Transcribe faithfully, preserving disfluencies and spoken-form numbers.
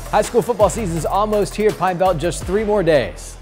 High school football season is almost here at Pine Belt, just three more days.